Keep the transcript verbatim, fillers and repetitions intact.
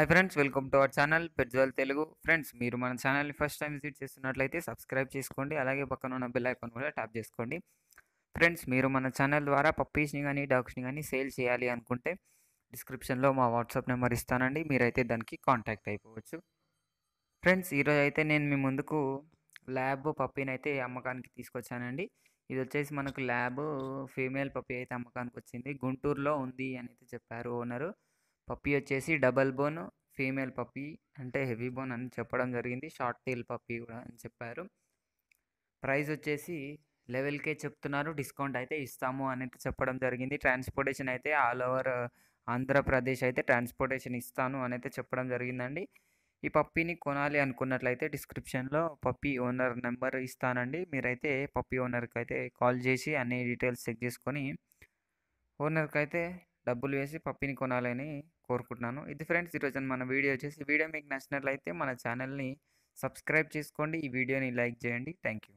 Hi friends, welcome to our channel పెట్జల్ Telugu. Friends, మీరు మన ఛానల్ని ఫస్ట్ టైం విజిట్ చేస్తున్నట్లయితే సబ్స్క్రైబ్ చేసుకోండి. అలాగే పక్కన ఉన్న బెల్ ఐకాన్ కూడా ట్యాప్ చేసుకోండి. ఫ్రెండ్స్, మీరు మన ఛానల్ ద్వారా పప్పీస్ని కానీ డాగ్స్ని కానీ సేల్ చేయాలి అనుకుంటే డిస్క్రిప్షన్లో మా వాట్సాప్ నెంబర్ ఇస్తానండి. మీరైతే దానికి కాంటాక్ట్ అయిపోవచ్చు. ఫ్రెండ్స్, ఈరోజు అయితే నేను మీ ముందుకు ల్యాబ్ పప్పీని అయితే అమ్మకానికి తీసుకొచ్చానండి. ఇది వచ్చేసి మనకు ల్యాబ్ ఫీమేల్ పప్పీ అయితే అమ్మకానికి వచ్చింది. గుంటూరులో ఉంది అని అయితే చెప్పారు ఓనరు. పప్పీ వచ్చేసి డబల్ బోన్ ఫీమేల్ పప్పీ, అంటే హెవీ బోన్ అని చెప్పడం జరిగింది. షార్ట్ టైల్ పప్పీ కూడా అని చెప్పారు. ప్రైస్ వచ్చేసి లెవెల్కే చెప్తున్నారు. డిస్కౌంట్ అయితే ఇస్తాము అని అయితే చెప్పడం జరిగింది. ట్రాన్స్పోర్టేషన్ అయితే ఆల్ ఓవర్ ఆంధ్రప్రదేశ్ అయితే ట్రాన్స్పోర్టేషన్ ఇస్తాను అని అయితే చెప్పడం జరిగిందండి. ఈ పప్పీని కొనాలి అనుకున్నట్లయితే డిస్క్రిప్షన్లో పప్పీ ఓనర్ నెంబర్ ఇస్తానండి. మీరైతే పప్పీ ఓనర్కి అయితే కాల్ చేసి అన్ని డీటెయిల్స్ చెక్ చేసుకొని ఓనర్కి అయితే డబ్బులు వేసి పప్పీని కొనాలని కోరుకుంటున్నాను. ఇది ఫ్రెండ్స్, ఈరోజు మన వీడియో వచ్చేసి వీడియో మీకు నచ్చినట్లయితే మన ఛానల్ని సబ్స్క్రైబ్ చేసుకోండి. ఈ వీడియోని లైక్ చేయండి. Thank you.